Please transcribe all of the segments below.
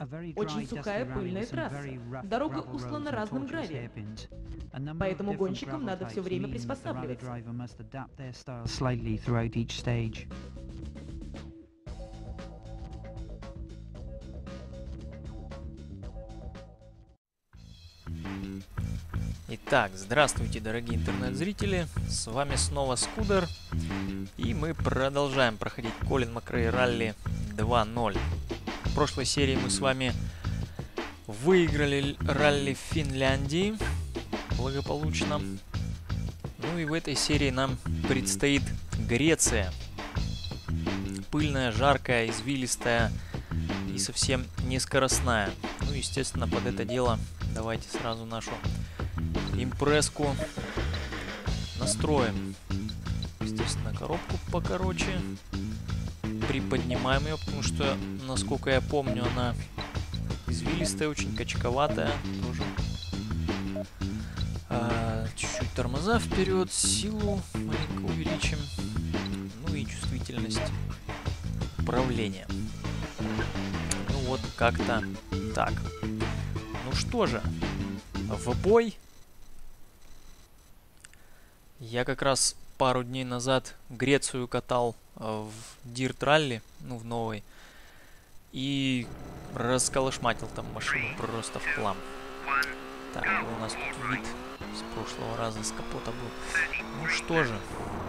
Очень сухая пыльная трасса. Дорога устлана разным гравием. Поэтому гонщикам надо все время приспосабливаться. Итак, здравствуйте, дорогие интернет-зрители, с вами снова Скудер, и мы продолжаем проходить Колин Макрей Ралли 2.0. В прошлой серии мы с вами выиграли ралли в Финляндии благополучно. Ну и в этой серии нам предстоит Греция. Пыльная, жаркая, извилистая и совсем не скоростная. Ну, естественно, под это дело давайте сразу нашу импресску настроим. Естественно, коробку покороче. Приподнимаем ее, потому что, насколько я помню, она извилистая, очень качковатая. Тоже. Чуть-чуть тормоза вперед, силу маленько увеличим. Ну и чувствительность управления. Ну вот, как-то так. Ну что же, в бой. Я как раз пару дней назад Грецию катал в Dirt Rally, ну в новой, и расколошматил там машину просто в хлам. Так, у нас тут вид с прошлого раза с капота был. Ну что же.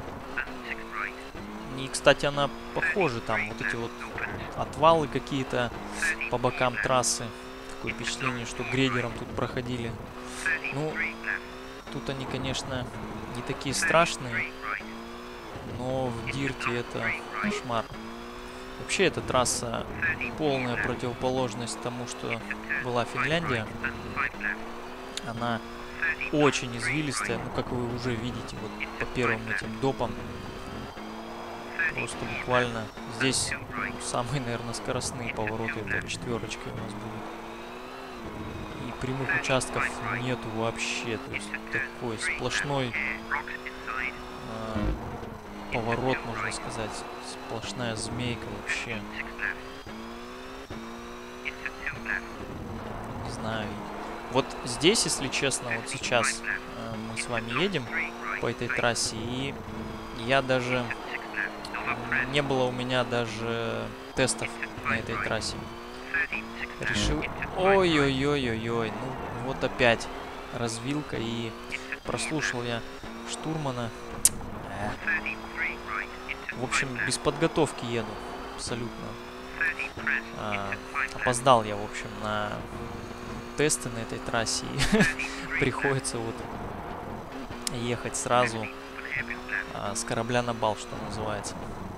И, кстати, она похожа, там вот эти вот отвалы какие-то по бокам трассы. Такое впечатление, что грейдером тут проходили. Ну, тут они, конечно, не такие страшные, но в Дирте это кошмар. Вообще, эта трасса полная противоположность тому, что была Финляндия. Она очень извилистая, ну, как вы уже видите, вот по первым этим допам. Просто буквально здесь самые, наверное, скоростные повороты. Это четверочки у нас будут. И прямых участков нету вообще. То есть такой сплошной поворот, можно сказать. Сплошная змейка вообще. Не знаю. Вот здесь, если честно, вот сейчас мы с вами едем по этой трассе, и я даже... Не было у меня даже тестов на этой трассе. Решил... Ой-ой-ой-ой-ой. Ну, вот опять развилка. И прослушал я штурмана. В общем, без подготовки еду. Абсолютно. Опоздал я, в общем, на тесты на этой трассе. И приходится вот ехать сразу с корабля на бал, что называется.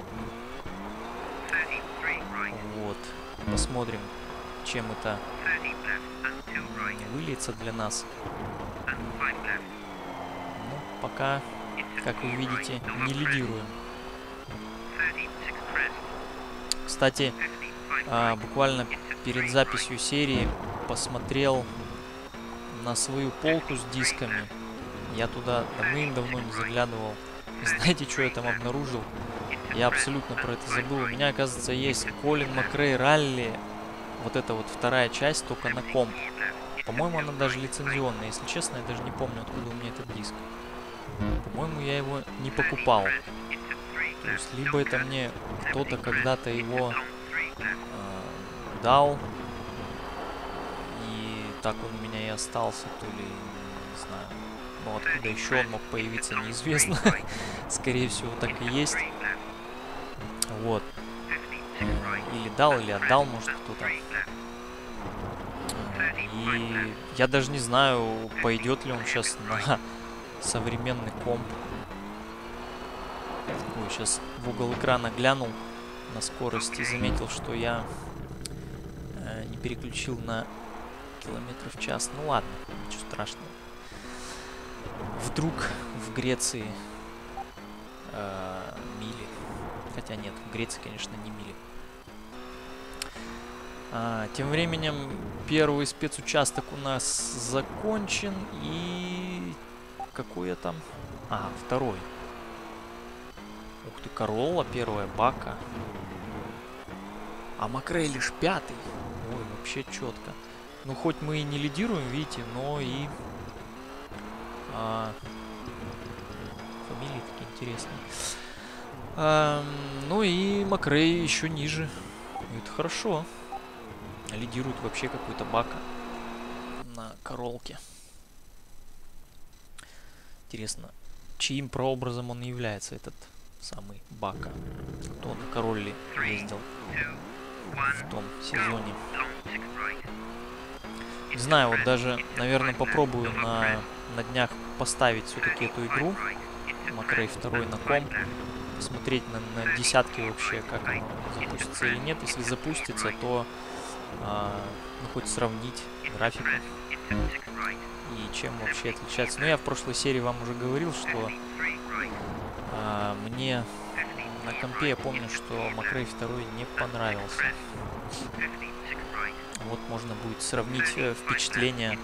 Вот. Посмотрим, чем это выльется для нас. Ну, пока, как вы видите, не лидируем. Кстати, буквально перед записью серии посмотрел на свою полку с дисками. Я туда давным-давно не заглядывал. И знаете, что я там обнаружил? Я абсолютно про это забыл. У меня, оказывается, есть Колин Макрей Ралли. Вот эта вот вторая часть, только на комп. По-моему, она даже лицензионная. Если честно, я даже не помню, откуда у меня этот диск. По-моему, я его не покупал. То есть, либо это мне кто-то когда-то его дал. И так он у меня и остался, то ли, не знаю. Но откуда еще он мог появиться, неизвестно. Скорее всего, так и есть. Вот. Или дал, или отдал, может, кто-то. И я даже не знаю, пойдет ли он сейчас на современный комп. Ой, сейчас в угол экрана глянул на скорость и заметил, что я не переключил на километров в час. Ну ладно, ничего страшного. Вдруг в Греции мили. Хотя нет, в Греции, конечно, не мили. Тем временем первый спецучасток у нас закончен. И какой я там? Второй. Ух ты, Королла первая, Бака. А Макрей лишь пятый. Ой, вообще четко. Ну, хоть мы и не лидируем, видите, но и... фамилии такие интересные. Ну и Макрей еще ниже. Это хорошо. Лидирует вообще какой-то Бака на Королке. Интересно, чьим прообразом он является, этот самый Бака? Кто на Королле ездил в том сезоне? Не знаю, вот даже, наверное, попробую на днях поставить все-таки эту игру. Макрей 2 на комп. Посмотреть на десятки вообще, как оно запустится или нет. Если запустится, то ну, хоть сравнить графику и чем вообще отличается. Ну, я в прошлой серии вам уже говорил, что мне на компе, я помню, что Макрей 2 не понравился. Вот можно будет сравнить впечатления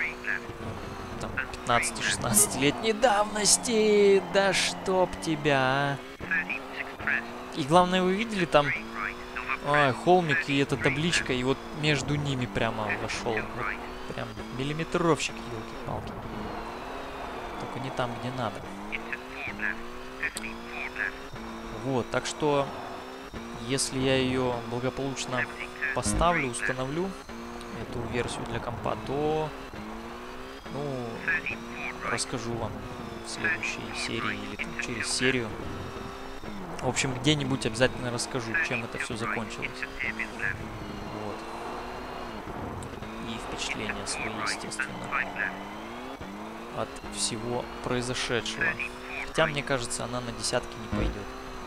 15-16-летней давности. Да чтоб тебя. И главное, вы видели там холмик и эта табличка, и вот между ними прямо вошел. Вот прям миллиметровщик, елки-палки. Только не там, где надо. Вот, так что, если я ее благополучно поставлю, установлю, эту версию для компа, то, ну, расскажу вам в следующей серии или там, через серию. В общем, где-нибудь обязательно расскажу, чем это все закончилось. Вот. И впечатления свои, естественно, от всего произошедшего. Хотя, мне кажется, она на десятки не пойдет.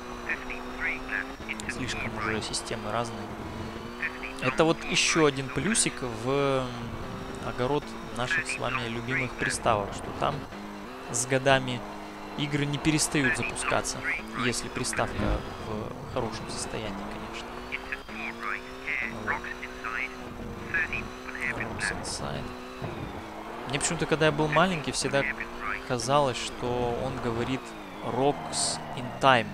Слишком уже системы разные. Это вот еще один плюсик в огород наших с вами любимых приставок, что там с годами игры не перестают запускаться, если приставка в хорошем состоянии, конечно. Вот. Мне почему-то, когда я был маленький, всегда казалось, что он говорит Rocks in Time.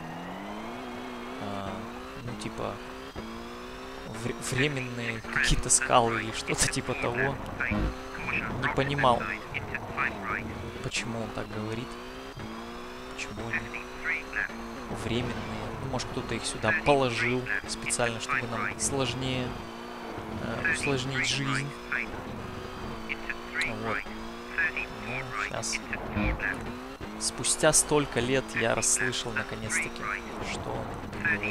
Ну, типа, временные какие-то скалы или что-то типа того. Не понимал, почему он так говорит. Почему они временные. Ну, может, кто-то их сюда положил специально, чтобы нам сложнее усложнить жизнь. Вот. Ну, сейчас. Спустя столько лет я расслышал наконец-таки, что он говорит.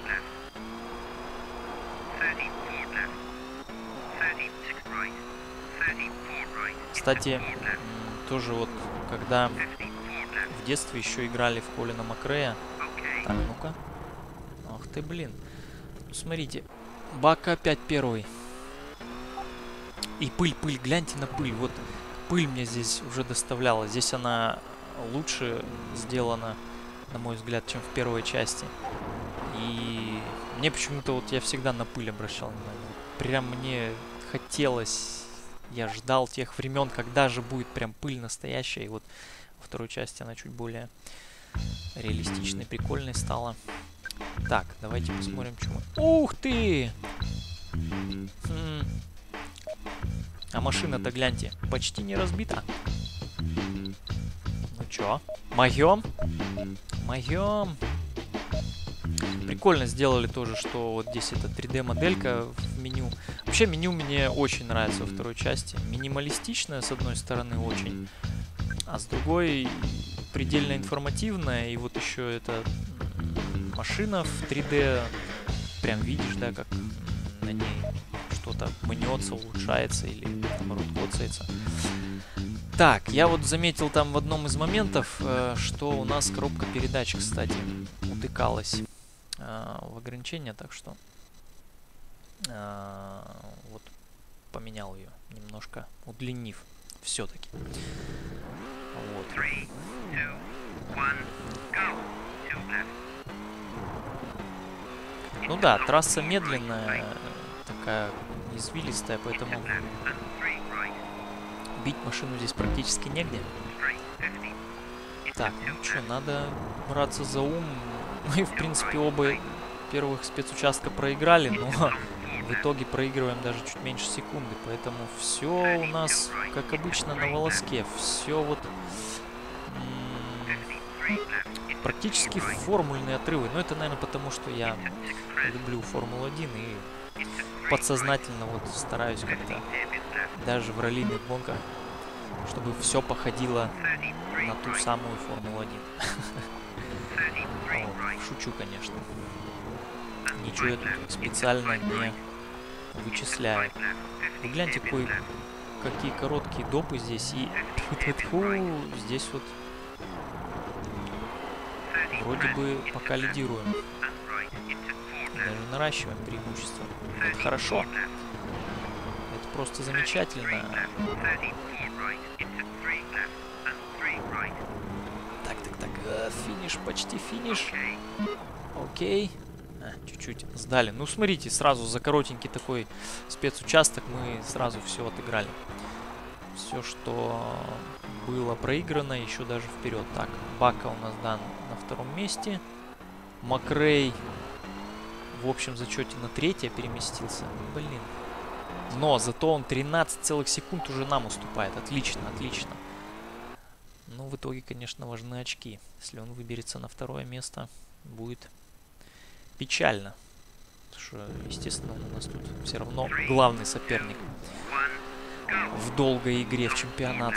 Кстати, тоже вот, когда в детстве еще играли в Колина Макрея. Так, ну-ка. Ах ты, блин. Ну, смотрите. Бака опять первый. И пыль, гляньте на пыль. Вот пыль мне здесь уже доставляла. Здесь она лучше сделана, на мой взгляд, чем в первой части. И мне почему-то вот я всегда на пыль обращал внимание. Прям мне хотелось... Я ждал тех времен, когда же будет прям пыль настоящая. И вот во второй части она чуть более реалистичной, прикольной стала. Так, давайте посмотрим, что мы... Ух ты! А машина-то, гляньте, почти не разбита. Ну чё? Могём? Могём. Прикольно сделали тоже, что вот здесь эта 3D-моделька в меню. Вообще меню мне очень нравится во второй части. Минималистичное, с одной стороны, очень. А с другой предельно информативная. И вот еще эта машина в 3D. Прям видишь, да, как на ней что-то мнется, улучшается или, наоборот, коцается. Так, я вот заметил там в одном из моментов, что у нас коробка передач, кстати, утыкалась в ограничения, так что вот поменял ее, немножко удлинив все-таки. Вот. Ну да, трасса медленная, такая извилистая, поэтому бить машину здесь практически негде. Так, ну что, надо браться за ум. Мы, в принципе, оба первых спецучастка проиграли, но В итоге проигрываем даже чуть меньше секунды. Поэтому все у нас, как обычно, на волоске. Все вот практически формульные отрывы. Но это, наверное, потому что я люблю Формулу-1 и подсознательно вот стараюсь как-то даже в раллийных гонках, чтобы все походило на ту самую Формулу-1. Шучу, конечно. Ничего я тут специально не вычисляю. Вы гляньте, какие короткие допы здесь. И здесь вот вроде бы пока лидируем. Даже наращиваем преимущество. Это хорошо. Это просто замечательно. Так. Финиш, почти финиш. Окей. Чуть-чуть сдали. Ну, смотрите, сразу за коротенький такой спецучасток мы сразу все отыграли. Все, что было проиграно, еще даже вперед. Так, Бака у нас дан на втором месте. Макрей в общем зачете на третье переместился. Блин. Но зато он 13 целых секунд уже нам уступает. Отлично, отлично. Ну, в итоге, конечно, важны очки. Если он выберется на второе место, будет печально. Потому что, естественно, он у нас тут все равно главный соперник в долгой игре в чемпионат.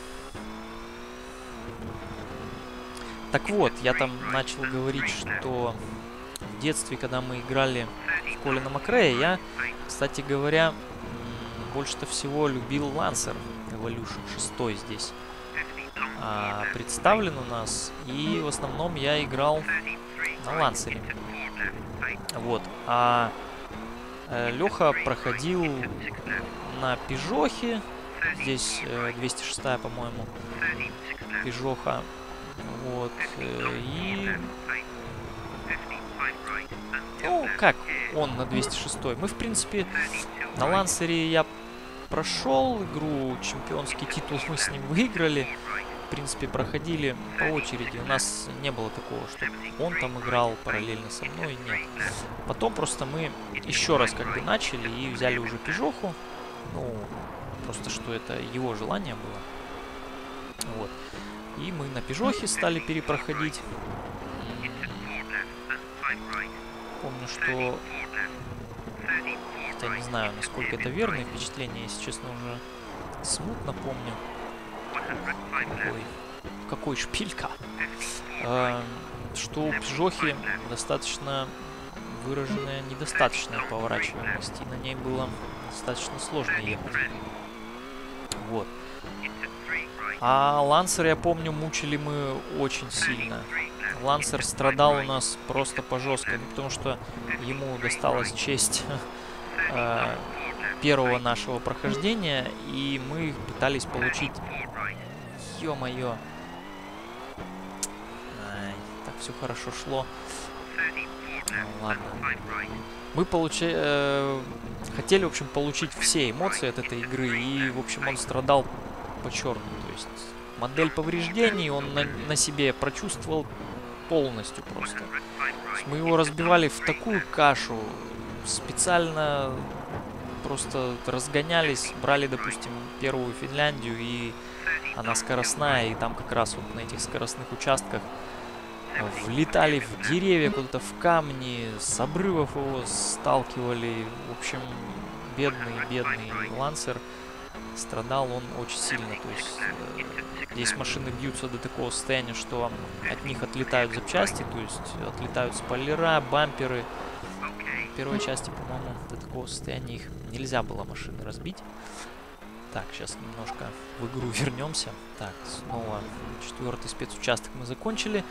Так вот, я там начал говорить, что в детстве, когда мы играли в Колина Макрея, я, кстати говоря, больше-то всего любил Lancer Evolution 6 здесь. Представлен у нас, и в основном я играл на Лансере. Вот. А Леха проходил на Пежохе. Здесь 206, по-моему, Пежоха. Вот. И... Ну, как он на 206? Мы, в принципе, на Лансере я прошел игру, чемпионский титул мы с ним выиграли. В принципе, проходили по очереди. У нас не было такого, что он там играл параллельно со мной. Нет. Потом просто мы еще раз как бы начали и взяли уже Пежоху. Ну, просто что это его желание было. Вот. И мы на Пежохе стали перепроходить. Помню, что... Я не знаю, насколько это верное впечатление, если честно, уже смутно помню. Какой шпилька. Что у Пежохи достаточно выраженная недостаточная поворачиваемость, и на ней было достаточно сложно ехать. Вот. А Лансер, я помню, мучили мы очень сильно. Лансер страдал у нас просто по жесткой, потому что ему досталась честь первого нашего прохождения, и мы пытались получить... Ё-моё. Так все хорошо шло. Ладно. Мы хотели, в общем, получить все эмоции от этой игры, и, в общем, он страдал по-черному. То есть модель повреждений он на себе прочувствовал полностью просто. Мы его разбивали в такую кашу, специально просто разгонялись, брали, допустим, первую Финляндию, и она скоростная, и там как раз вот на этих скоростных участках влетали в деревья, куда-то в камни, с обрывов его сталкивали. В общем, бедный Лансер. Страдал он очень сильно. То есть здесь машины бьются до такого состояния, что от них отлетают запчасти, то есть отлетают спойлера, бамперы. В первой части, по-моему, до такого состояния их нельзя было машины разбить. Так, сейчас немножко в игру вернемся. Так, снова 4-й спецучасток мы закончили.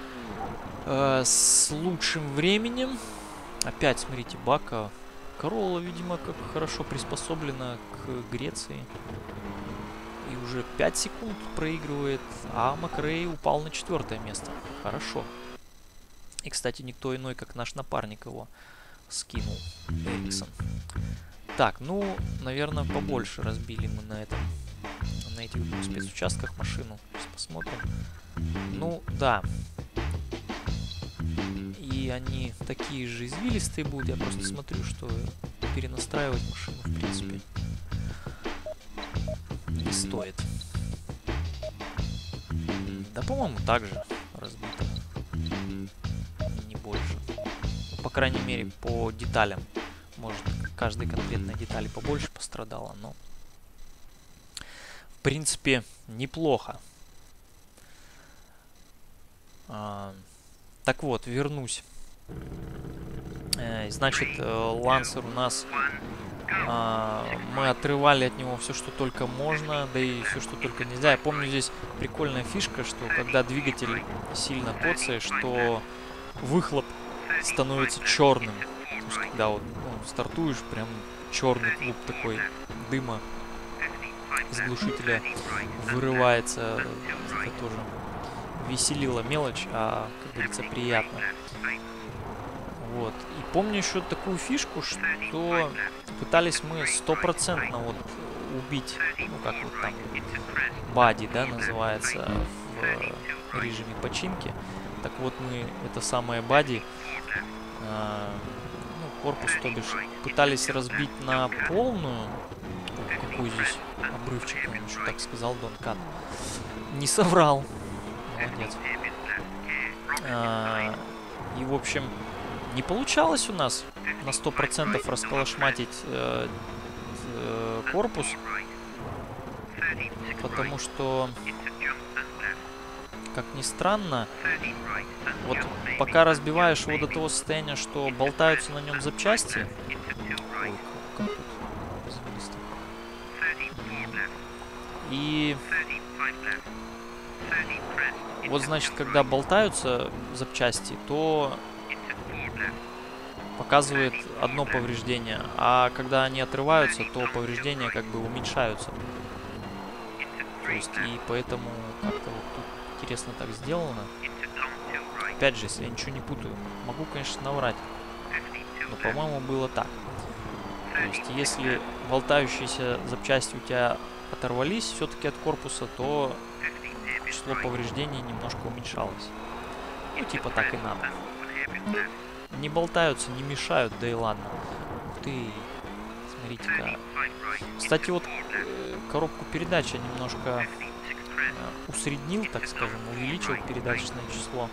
С лучшим временем. Опять, смотрите, Бака. Королла, видимо, как хорошо приспособлена к Греции. И уже 5 секунд проигрывает. А Макрей упал на 4-е место. Хорошо. И, кстати, никто иной, как наш напарник его скинул. Эриксон. Так, ну, наверное, побольше разбили мы на этих двух спецучастках машину. Сейчас посмотрим. Ну, да. И они такие же извилистые будут. Я просто смотрю, что перенастраивать машину, в принципе, не стоит. Да, по-моему, так же разбито. Не больше. По крайней мере, по деталям. Может, каждой конкретной детали побольше пострадала, но... В принципе, неплохо. Так вот, вернусь. Значит, Лансер у нас... мы отрывали от него все, что только можно, да и все, что только нельзя. Я помню, здесь прикольная фишка, что когда двигатель сильно коцаешь, что выхлоп становится черным. То есть, когда вот, стартуешь, прям черный клуб такой дыма из глушителя вырывается. Это тоже веселила мелочь, а, как говорится, приятно. Вот. И помню еще такую фишку, что пытались мы 100% вот убить, ну как вот там, бади, да, называется в режиме починки. Так вот мы это самое бади, корпус, то бишь, пытались разбить на полную. Какой здесь обрывчик, он еще так сказал, Дон Кат. Не соврал. Молодец. И, в общем, не получалось у нас на 100% расколошматить корпус, потому что, как ни странно, вот пока разбиваешь его до того состояния, что болтаются на нем запчасти. Ой, как тут зависто. И вот, значит, когда болтаются запчасти, то показывает одно повреждение, а когда они отрываются, то повреждения как бы уменьшаются. То есть, и поэтому как-то вот тут интересно так сделано. Опять же, если я ничего не путаю, могу, конечно, наврать, но, по-моему, было так. То есть, если болтающиеся запчасти у тебя оторвались все-таки от корпуса, то число повреждений немножко уменьшалось. Ну, типа так и надо. Не болтаются, не мешают, да и ладно. Ух ты, смотрите-ка. Кстати, вот коробку передач я немножко усреднил, так скажем, увеличил передаточное число.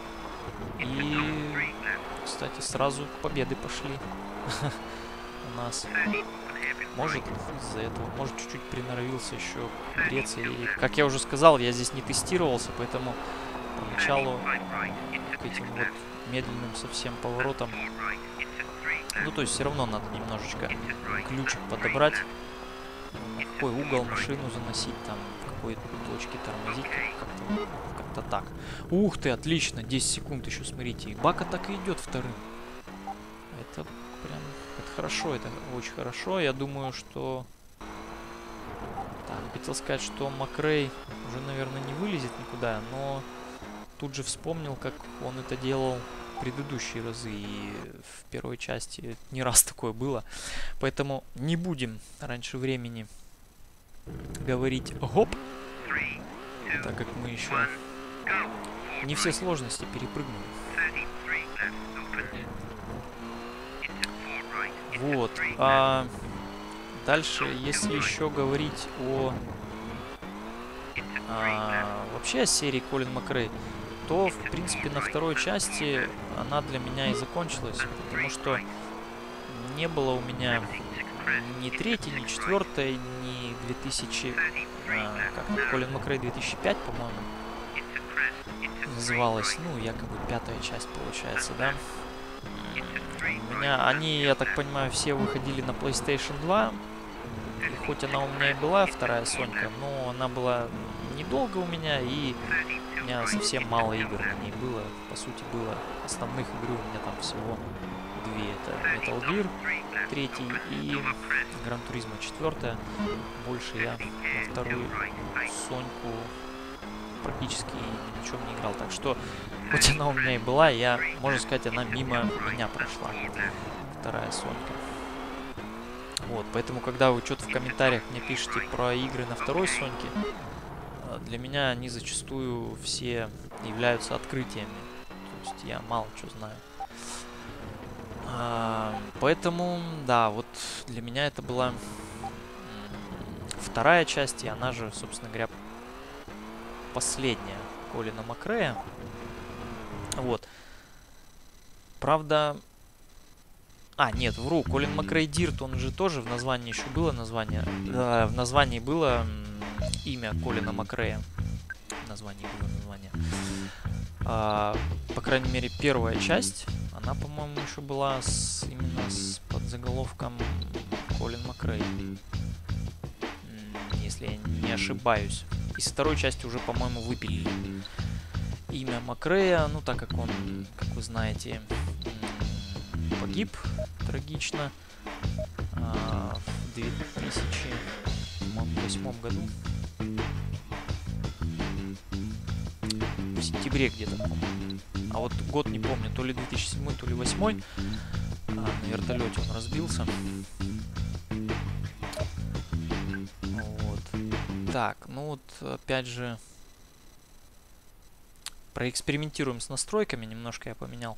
И, кстати, сразу победы пошли у нас. Может, из-за этого, может, чуть-чуть приноровился еще греться. И, как я уже сказал, я здесь не тестировался, поэтому поначалу к этим вот медленным совсем поворотом, ну, то есть все равно надо немножечко ключик подобрать, на какой угол машину заносить, там, в какой точке тормозить, как-то так. Ух ты, отлично, 10 секунд еще, смотрите, и Бака так и идет вторым. Это прям, это хорошо, это очень хорошо. Я думаю, что... Так, хотел сказать, что Макрей уже, наверное, не вылезет никуда, но тут же вспомнил, как он это делал в предыдущие разы, и в первой части не раз такое было. Поэтому не будем раньше времени говорить «гоп», так как мы еще не все сложности перепрыгнули. Вот. А дальше, если еще говорить о вообще о серии Колин Макрей, то, в принципе, на второй части она для меня и закончилась, потому что не было у меня ни третьей, ни четвертой, ни 2000... как Колин Макрей 2005, по-моему, называлась, ну, якобы пятая часть, получается, да? У меня, они, я так понимаю, все выходили на PlayStation 2, и хоть она у меня и была, вторая Сонька, но она была недолго у меня, и у меня совсем мало игр на ней было. По сути, было основных игр у меня там всего две. Это Metal Gear 3 и Gran Turismo 4. Больше я на вторую Соньку практически ни в чем не играл. Так что, хоть она у меня и была, я, можно сказать, она мимо меня прошла. Вторая Сонька. Вот, поэтому, когда вы что-то в комментариях мне пишете про игры на второй Соньке, для меня они зачастую все являются открытиями. То есть я мало что знаю. Поэтому, да, вот для меня это была вторая часть, и она же, собственно говоря, последняя Колина Макрея. Вот. Правда... нет, вру. Колин Макрей Дирт, он же тоже в названии еще было название. В названии было имя Колина Макрея. В названии было название. По крайней мере, первая часть, она, по-моему, еще была именно с подзаголовком Колин Макрей. Если я не ошибаюсь. Из второй части уже, по-моему, выпилили имя Макрея, ну, так как он, как вы знаете, погиб трагично в 2008 году. В сентябре где-то, по-моему. А вот год не помню, то ли 2007, то ли 2008. На вертолете он разбился. Вот. Так, ну вот, опять же, проэкспериментируем с настройками. Немножко я поменял.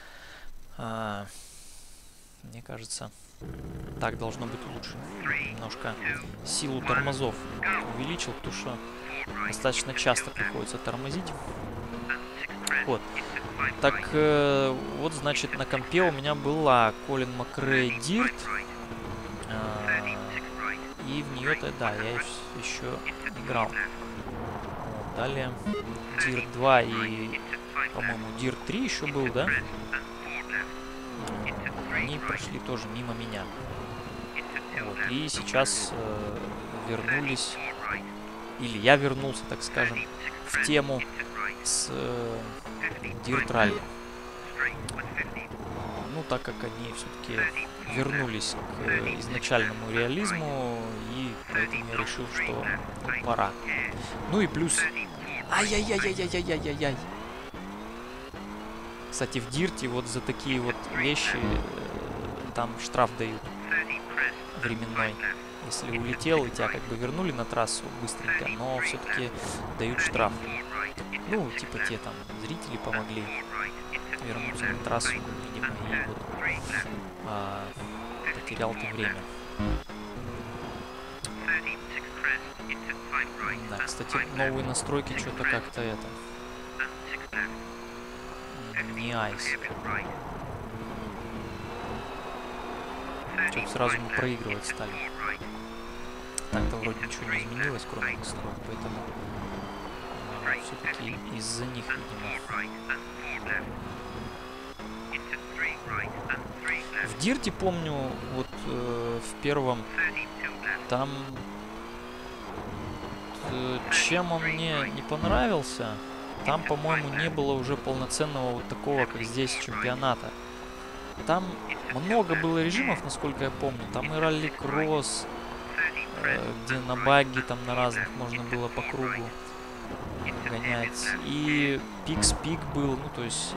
Мне кажется, так должно быть лучше. Немножко силу тормозов увеличил, потому что достаточно часто приходится тормозить. Вот. Так, вот, значит, на компе у меня была Колин Макрей Дирт. И в нее-то, да, я еще играл. Вот, далее Дирт 2 и, по-моему, Дирт 3 еще был, да? Они прошли тоже мимо меня. Вот. И сейчас вернулись, или я вернулся, так скажем, в тему с Dirt Rally. Ну, так как они все-таки вернулись к изначальному реализму, и поэтому я решил, что пора. Ну и плюс... Ай-яй-яй-яй-яй-яй-яй-яй. Кстати, в Дирте вот за такие вот вещи там штраф дают временной. Если улетел, и тебя как бы вернули на трассу быстренько, но все-таки дают штраф. Ну, типа те там зрители помогли вернуться на трассу, видимо, и вот потерял ты время. Да, кстати, новые настройки что-то как-то это... Не айс. Что-то сразу мы проигрывать стали. Так-то вроде ничего не изменилось, кроме настроек, поэтому все-таки из-за них, видимо. В Дирте, помню, вот в первом, там чем он мне не понравился, там, по-моему, не было уже полноценного вот такого, как здесь, чемпионата. Там много было режимов, насколько я помню. Там и ралли-кросс, где на багги там на разных можно было по кругу гонять. И пик-спик был, ну, то есть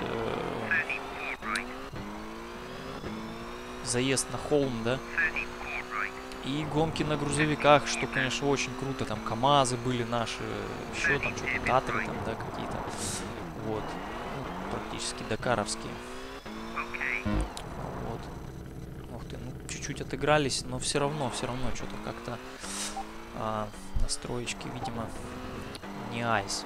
заезд на холм, да. И гонки на грузовиках, что, конечно, очень круто. Там КамАЗы были наши, еще там что-то Татры там, да, какие-то. Вот. Ну, практически дакаровские. Вот. Ух ты, ну, чуть-чуть отыгрались, но все равно что-то как-то настроечки, видимо, не айс.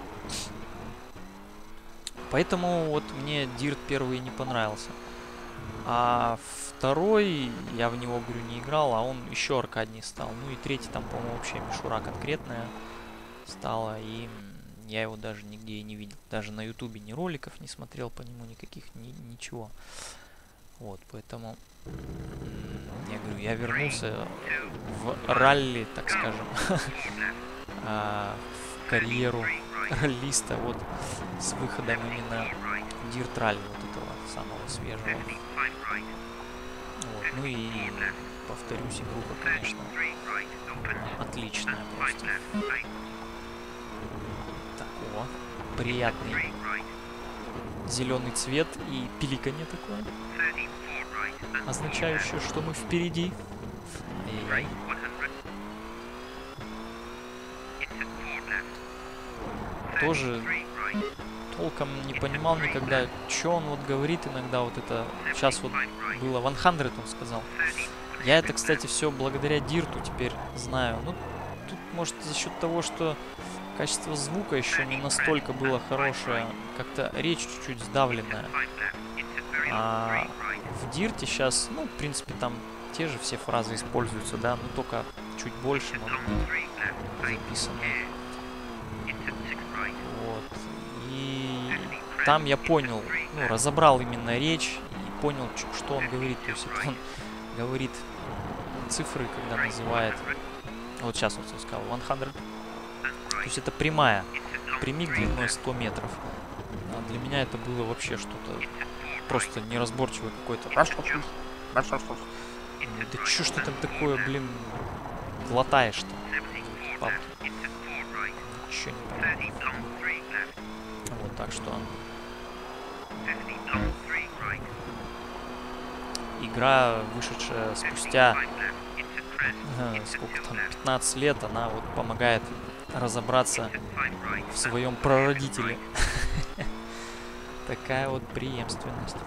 Поэтому вот мне Dirt первый не понравился. А второй, я в него, говорю, не играл, а он еще аркаднее стал. Ну и третий там, по-моему, вообще мишура конкретная стала. И я его даже нигде и не видел. Даже на ютубе ни роликов не смотрел по нему, никаких, ничего. Вот, поэтому, я говорю, я вернулся в ралли, так скажем, в карьеру раллиста, вот, с выходом именно Dirt Rally, вот этого самого свежего. Вот. Ну и, повторюсь, игруха, конечно, отличная просто. Так, о, приятный зеленый цвет и пиликанье такое, означающее, что мы впереди. Ай-яй-яй. тоже толком не понимал никогда, что он вот говорит иногда. Вот это сейчас вот было 100, он сказал. Я это, кстати, все благодаря Дирту теперь знаю. Ну, тут, может, за счет того, что качество звука еще не настолько было хорошее, как-то речь чуть-чуть сдавленная. А в Дирте сейчас, ну, в принципе, там те же все фразы используются, да, но только чуть больше, может быть, записаны. Вот. И там я понял, ну, разобрал именно речь и понял, что он говорит. То есть это он говорит цифры, когда называет, вот сейчас вот я сказал, 100. То есть это прямая, прямик длиной 100 метров. А для меня это было вообще что-то просто неразборчивое какое-то. Да чё ж ты там такое, блин, глотаешь-то? Ничего не понятно. Вот так что. Игра, вышедшая спустя сколько там, 15 лет, она вот помогает разобраться в своем прародителе. Такая вот преемственность.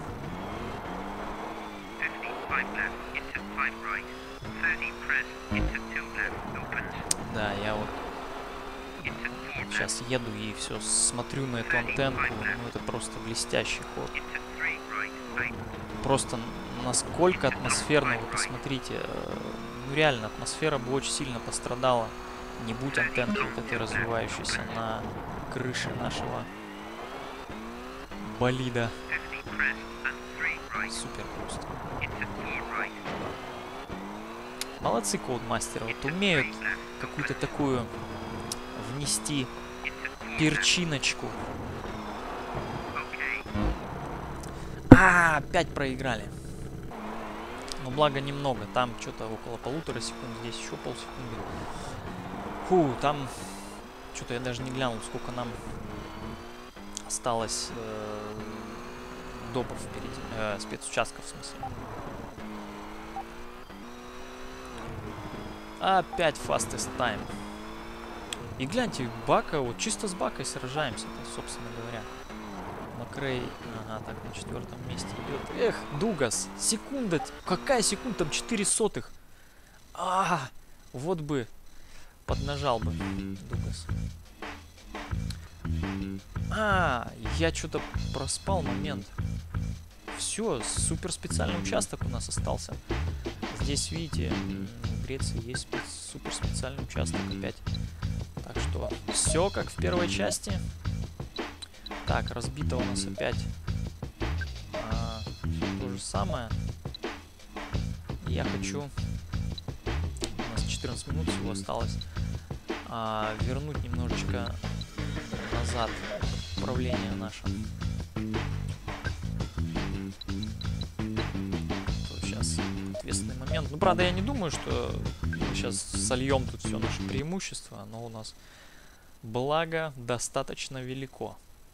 Да, я вот сейчас еду и все смотрю на эту антенку. Ну, это просто блестящий ход. Просто насколько атмосферно, вы посмотрите. Ну, реально, атмосфера бы очень сильно пострадала, не будь антенки вот этой развивающейся на крыше нашего болида. Супер просто. Молодцы Codemaster, вот умеют какую-то такую внести перчиночку. Опять проиграли. Но благо немного. Там что-то около 1,5 секунд, здесь еще полсекунды. Фу, там что-то я даже не глянул, сколько нам осталось допов впереди. Спецучастков, в смысле. Опять fastest time. И гляньте, Бака, вот чисто с Бакой сражаемся-то, собственно говоря. Макрей, ага, так, на 4-м месте идет. Эх, Дугас, секунда, какая секунда, там 0,04. Вот бы поднажал бы Дугас. Я что-то проспал момент. Все, супер специальный участок у нас остался. Здесь, видите, в Греции есть супер специальный участок опять. Так что все как в первой части. Так, разбито у нас опять то же самое. Я хочу, у нас 14 минут всего осталось, вернуть немножечко назад управление наше. Сейчас ответственный момент. Ну, правда, я не думаю, что мы сейчас сольем тут все наше преимущество. Оно у нас, благо, достаточно велико.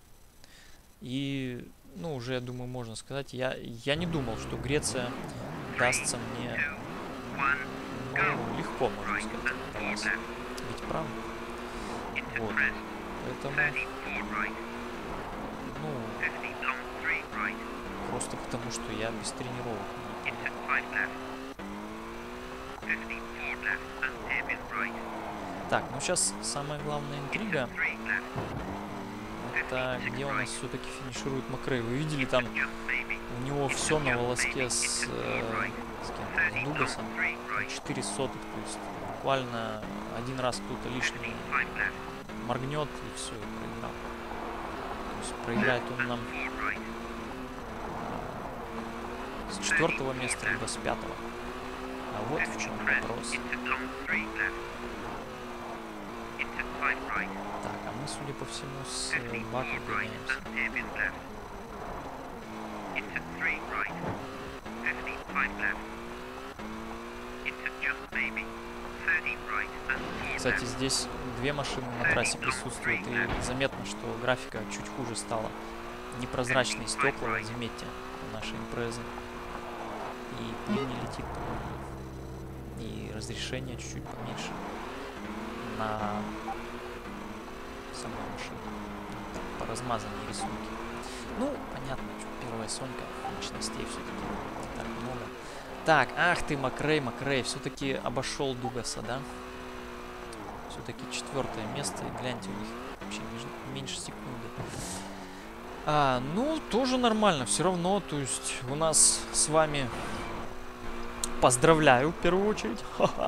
И, ну, уже, я думаю, можно сказать, я не думал, что Греция дастся мне, ну, легко, можно сказать. Ведь правда? Вот. Поэтому, ну, просто потому, что я без тренировок. Так, ну сейчас самая главная интрига. Это где у нас все-таки финиширует Макрей. Вы видели, там у него все на волоске с Дугасом. 4 сотых, то есть буквально один раз кто-то лишний моргнет и все, и проиграл. То есть проиграет он нам с 4-го места, либо с 5-го. А вот в чем вопрос. Так, а мы, судя по всему, с Баком гоняемся. Кстати, здесь две машины на трассе присутствуют, и заметно, что графика чуть хуже стала. Непрозрачные стекла, вот заметьте, у нашей импрезы. И пыль не летит, и разрешение чуть-чуть поменьше на самой машины. Поразмазанные рисунки. Ну, понятно, что первая Сонька, мощностей все-таки не так много. Так, ах ты, Макрей, все-таки обошел Дугаса, да? Все-таки 4-е место, и гляньте, у них вообще меньше секунды. Ну, тоже нормально, все равно, то есть у нас с вами, поздравляю, в первую очередь,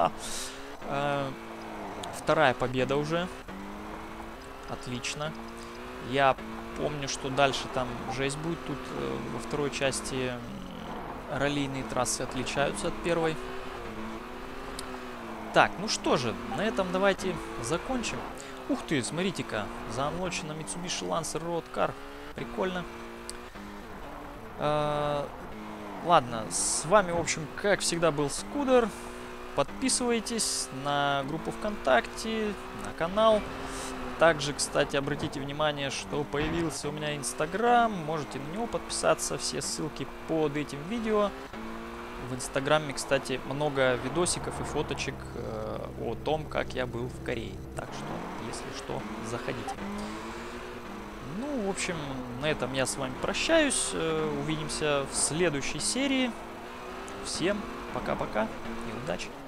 вторая победа уже, отлично. Я помню, что дальше там жесть будет, тут во второй части раллийные трассы отличаются от первой. Так, ну что же, на этом давайте закончим. Ух ты, смотрите-ка, заанлочена Mitsubishi Lancer Road Car. Прикольно. Ладно, с вами, в общем, как всегда, был Скудер. Подписывайтесь на группу ВКонтакте, на канал. Также, кстати, обратите внимание, что появился у меня Инстаграм. Можете на него подписаться. Все ссылки под этим видео. В Инстаграме, кстати, много видосиков и фоточек о том, как я был в Корее. Так что, если что, заходите. Ну, в общем, на этом я с вами прощаюсь. Увидимся в следующей серии. Всем пока-пока и удачи!